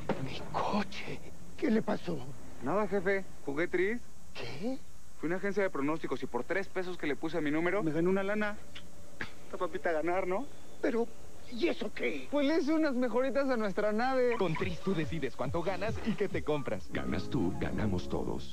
Mi coche. ¿Qué le pasó? Nada, jefe. Jugué tris. ¿Qué? Fui a una agencia de pronósticos y por 3 pesos que le puse a mi número, me gané una lana. Esta papita a ganar, ¿no? Pero, ¿y eso qué? Pues le hice unas mejoritas a nuestra nave. Con Tris tú decides cuánto ganas y qué te compras. Ganas tú, ganamos todos.